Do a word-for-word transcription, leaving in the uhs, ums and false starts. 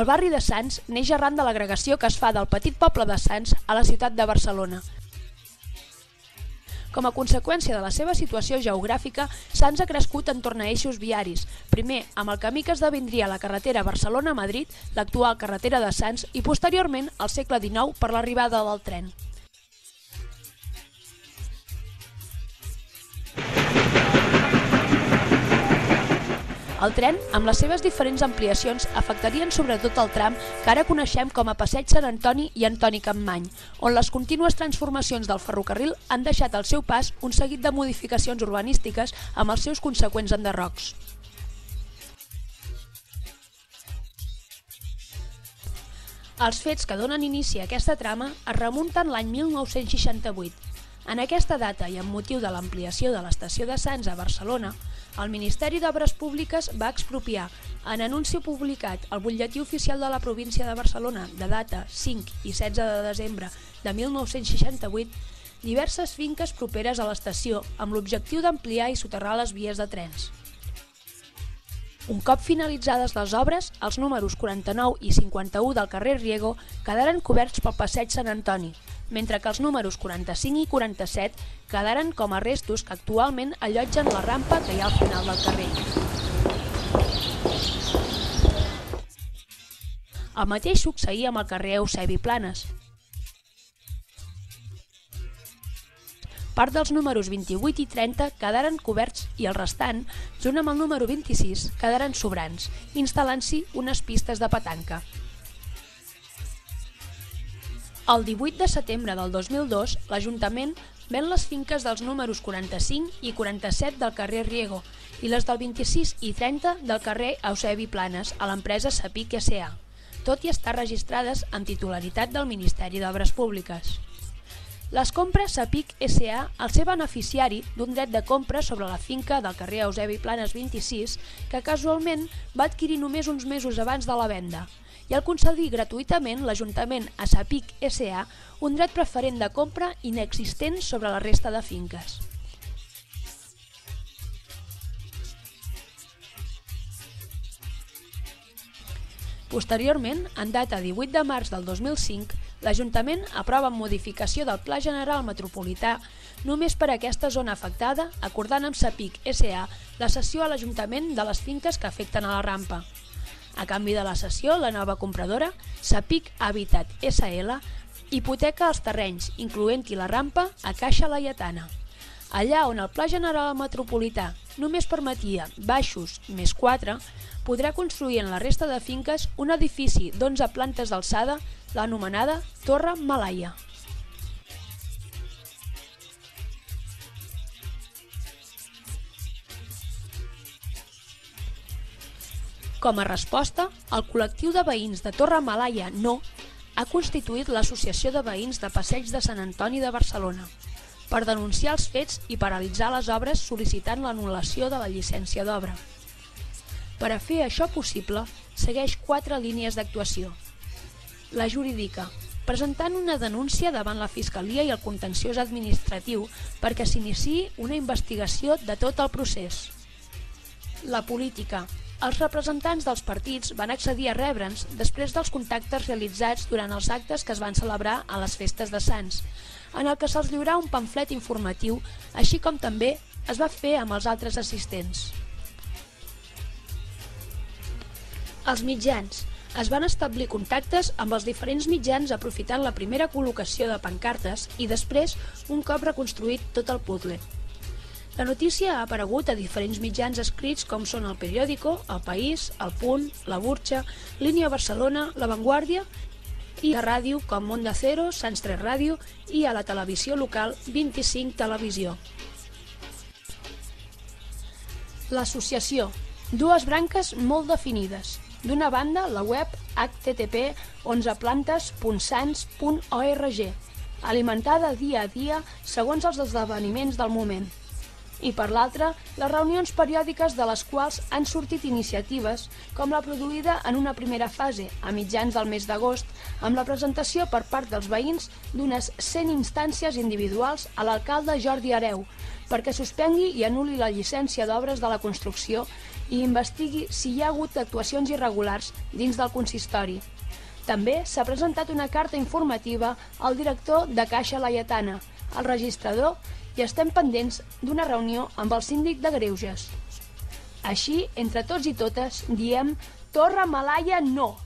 El barri de Sants neix arran de l'agregació que es fa del petit poble de Sants a la ciutat de Barcelona. Com a conseqüència de la seva situació geogràfica, Sants ha crescut entorn a eixos viaris, primer amb el camí que esdevindria la carretera Barcelona-Madrid, l'actual carretera de Sants, i posteriorment, al segle dinou, per l'arribada del tren. El tren, amb les seves diferents ampliacions, afectarien sobretot el tram que ara coneixem com a Passeig Sant Antoni i Antoni Capmany, on les contínues transformacions del ferrocarril han deixat al seu pas un seguit de modificacions urbanístiques amb els seus conseqüents enderrocs. Els fets que donen inici a aquesta trama es remunten l'any mil nou-cents seixanta-vuit. En aquesta data i amb motiu de l'ampliació de l'estació de Sants a Barcelona, el Ministeri d'Obres Públiques va expropiar, en anunci publicat al Butlletí Oficial de la Província de Barcelona de data cinc i setze de desembre de mil nou-cents seixanta-vuit, diverses finques properes a l'estació amb l'objectiu d'ampliar i soterrar les vies de trens. Un cop finalitzades les obres, els números quaranta-nou i cinquanta-u del carrer Riego quedaren coberts pel Passeig Sant Antoni, mentre que els números quaranta-cinc i quaranta-set quedaren com a restos que actualment allotgen la rampa que hi ha al final del carrer. El mateix succeïa amb el carrer Eusebi Planes. Part dels números vint-i-vuit i trenta quedaren coberts i el restant, junt amb el número vint-i-sis, quedaren sobrants, instal·lant-s'hi unes pistes de petanca. El divuit de setembre del dos mil dos, l'Ajuntament ven les finques dels números quaranta-cinc i quaranta-set del carrer Riego i les del vint-i-sis i trenta del carrer Eusebi Planes a l'empresa Sapic S A, tot i estar registrades amb titularitat del Ministeri d'Obres Públiques. Les compra Sapic S A al ser beneficiari d'un dret de compra sobre la finca del carrer Eusebi Planes vint-i-sis que casualment va adquirir només uns mesos abans de la venda, i el concedir gratuïtament l'Ajuntament a Sapic S A un dret preferent de compra inexistent sobre la resta de finques. Posteriorment, en data divuit de març del dos mil cinc, l'Ajuntament aprova amb modificació del Pla General Metropolità només per a aquesta zona afectada, acordant amb Sapic S A la cessió a l'Ajuntament de les finques que afecten a la rampa. A canvi de la cessió, la nova compradora, Sapic Habitat S L, hipoteca els terrenys, incloent-hi la rampa, a Caixa Laietana. Allà on el Pla General Metropolità només permetia baixos més quatre, podrà construir en la resta de finques un edifici d'onze plantes d'alçada, l'anomenada Torre Malaia. Com a resposta, el col·lectiu de veïns de Torre Malaia No ha constituït l'Associació de Veïns de Passeig de Sant Antoni de Barcelona per denunciar els fets i paralitzar les obres sol·licitant l'anul·lació de la llicència d'obra. Per a fer això possible, segueix quatre línies d'actuació. La jurídica, presentant una denúncia davant la Fiscalia i el contenciós administratiu perquè s'iniciï una investigació de tot el procés. La política. Els representants dels partits van accedir a rebre'ns després dels contactes realitzats durant els actes que es van celebrar a les festes de Sants, en el que se'ls lliurà un pamflet informatiu, així com també es va fer amb els altres assistents. Els mitjans. Es van establir contactes amb els diferents mitjans aprofitant la primera col·locació de pancartes i després un cop reconstruït tot el puzzle. La notícia ha aparegut a diferents mitjans escrits com són el Periódico, El País, El Punt, La Burxa, Línia Barcelona, La Vanguardia i a ràdio com Onda Cero, Sants tres Ràdio i a la televisió local vint-i-cinc Televisió. L'associació. Dues branques molt definides. D'una banda, la web h t t p onze plantes punt sants punt org, alimentada dia a dia segons els esdeveniments del moment. I per l'altra, les reunions periòdiques de les quals han sortit iniciatives com la produïda en una primera fase, a mitjans del mes d'agost, amb la presentació per part dels veïns d'unes cent instàncies individuals a l'alcalde Jordi Hereu perquè suspengui i anul·li la llicència d'obres de la construcció i investigui si hi ha hagut actuacions irregulars dins del consistori. També s'ha presentat una carta informativa al director de Caixa Laietana, al registrador, i estem pendents d'una reunió amb el síndic de Greuges. Així, entre tots i totes, diem Torre Malaia no!